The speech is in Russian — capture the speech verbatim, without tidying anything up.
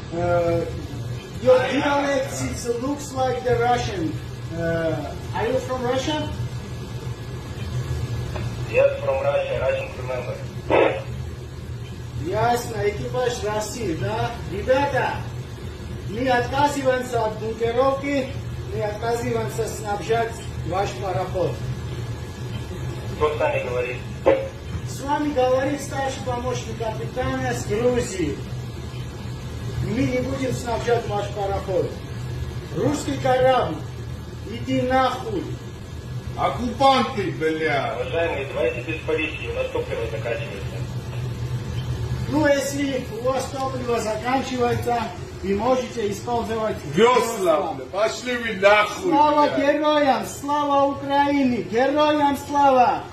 Uh, your dialect it looks like the Russian. Uh, are you from Russia? Yes, from Russia. Russian remember. Ясно, экипаж России, да? Ребята, мы отказываемся от бункеровки, мы отказываемся снабжать ваш пароход. Кто с нами говорит? С вами говорит старший помощник капитана с Грузии. Мы не будем снабжать ваш пароход. Русский корабль, иди нахуй. Оккупанты, бля. Уважаемые, давайте без политики, у нас топливо заканчивается. Ну, если у вас топливо заканчивается, вы можете использовать Весла, бля. Пошли вы нахуй, Слава бля. героям, слава Украине, героям слава!